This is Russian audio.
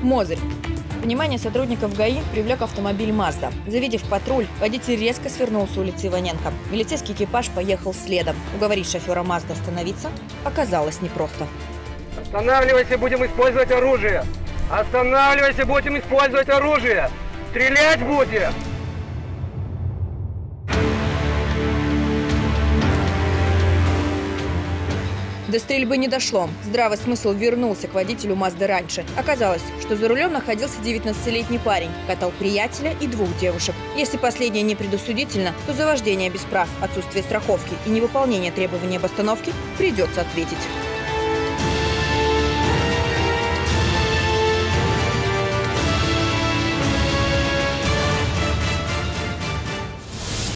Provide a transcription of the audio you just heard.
Мозырь. Внимание сотрудников ГАИ привлек автомобиль «Мазда». Завидев патруль, водитель резко свернул с улицы Иваненко. Милицейский экипаж поехал следом. Уговорить шофера «Мазда» остановиться оказалось непросто. Останавливайся, будем использовать оружие! Останавливайся, будем использовать оружие! Стрелять будем! До стрельбы не дошло. Здравый смысл вернулся к водителю «Мазды» раньше. Оказалось, что за рулем находился 19-летний парень. Катал приятеля и двух девушек. Если последнее не предусудительно, то за вождение без прав, отсутствие страховки и невыполнение требований об остановке придется ответить.